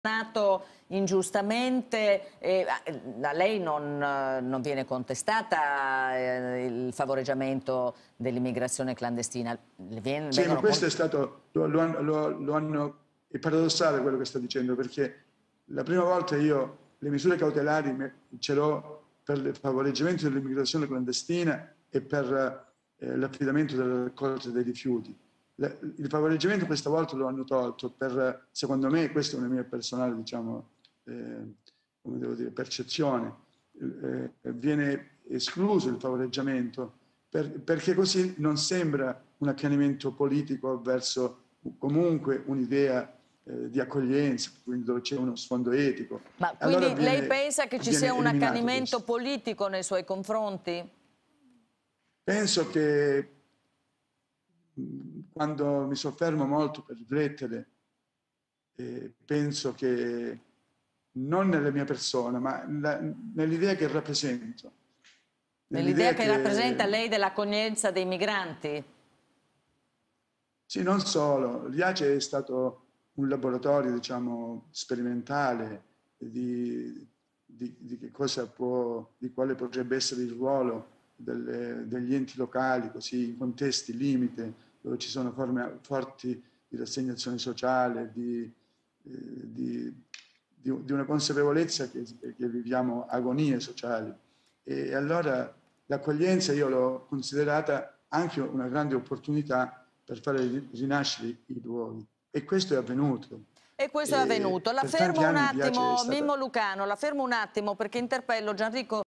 ingiustamente, a lei non viene contestata il favoreggiamento dell'immigrazione clandestina? Sì, ma questo è stato, è paradossale quello che sto dicendo, perché la prima volta io le misure cautelari ce l'ho per il favoreggiamento dell'immigrazione clandestina e per l'affidamento della raccolta dei rifiuti. Il favoreggiamento questa volta lo hanno tolto per, secondo me, questa è una mia personale, diciamo, come devo dire, percezione, viene escluso il favoreggiamento perché così non sembra un accanimento politico verso comunque un'idea di accoglienza, quindi dove c'è uno sfondo etico. Ma Allora quindi lei pensa che ci sia un eliminato accanimento questo. politico nei suoi confronti? Penso che quando mi soffermo molto per riflettere, penso che non nella mia persona, ma nell'idea che rappresento, Nell'idea nell'idea che rappresenta che lei dell'accoglienza dei migranti? sì, non solo. L'IACE è stato un laboratorio, diciamo, sperimentale di che cosa di quale potrebbe essere il ruolo degli enti locali, così in contesti limite, dove ci sono forme forti di rassegnazione sociale, di una consapevolezza che viviamo agonie sociali. E allora l'accoglienza io l'ho considerata anche una grande opportunità per fare rinascere i luoghi. E questo è avvenuto. E questo è E avvenuto. La per tanti fermo un anni Piace è attimo, stata... Mimmo Lucano, la fermo un attimo perché interpello Gianrico